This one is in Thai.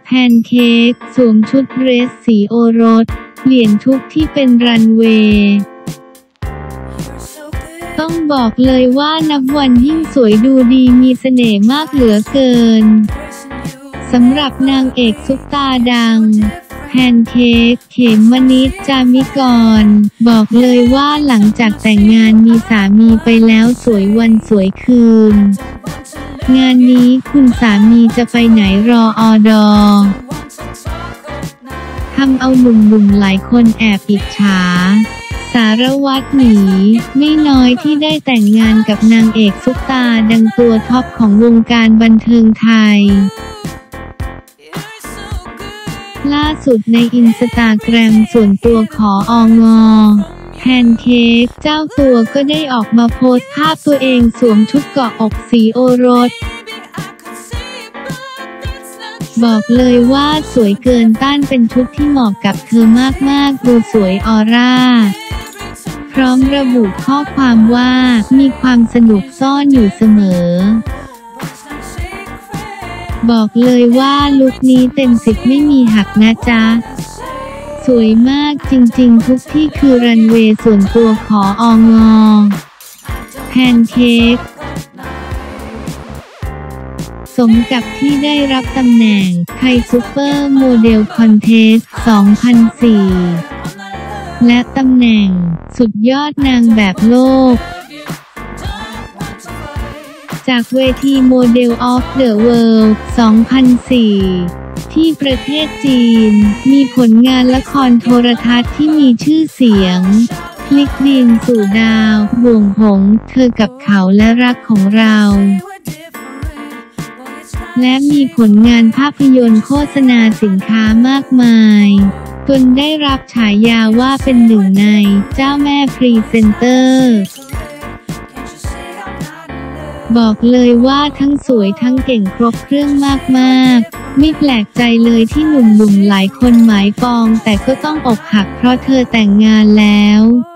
แพนเค้กสวมชุดเดรสสีโอรสเปลี่ยนทุกที่เป็นรันเวย์ต้องบอกเลยว่านับวันยิ่งสวยดูดีมีเสน่ห์มากเหลือเกินสำหรับนางเอกซุปตาดังแพนเค้กเขมมณิษฐ์ จามิกรบอกเลยว่าหลังจากแต่งงานมีสามีไปแล้วสวยวันสวยคืนงานนี้คุณสามีจะไปไหนรออดอทำเอาหนุ่มๆหลายคนแอบอิจฉาสารวัตรหมีไม่น้อยที่ได้แต่งงานกับนางเอกซุปตาดังตัวท็อปของวงการบันเทิงไทยล่าสุดในอินสตาแกรมส่วนตัวของแพนเค้กเจ้าตัวก็ได้ออกมาโพสต์ภาพตัวเองสวมชุดเกาะอกสีโอรสบอกเลยว่าสวยเกินต้านเป็นชุดที่เหมาะกับเธอมากๆดูสวยออร่าพร้อมระบุข้อความว่ามีความสนุกซ่อนอยู่เสมอบอกเลยว่าลุคนี้เต็ม10ไม่มีหักนะจ๊ะสวยมากจริงๆทุกที่คือรันเวย์ส่วนตัวของแพนเค้กสมกับที่ได้รับตำแหน่งไทยซุปเปอร์โมเดลคอนเทสต์ 2004 และตำแหน่งสุดยอดนางแบบโลกจากเวทีโมเดลออฟเดอะเวิลด์ 2004 ที่ประเทศจีนมีผลงานละครโทรทัศน์ที่มีชื่อเสียงพลิกดินสู่ดาวบ่วงหงส์เธอกับเขาและรักของเราและมีผลงานภาพยนตร์โฆษณาสินค้ามากมายจนได้รับฉายาว่าเป็นหนึ่งในเจ้าแม่พรีเซนเตอร์บอกเลยว่าทั้งสวยทั้งเก่งครบเครื่องมากๆไม่แปลกใจเลยที่หนุ่มๆหลายคนหมายปองแต่ก็ต้องอกหักเพราะเธอแต่งงานแล้ว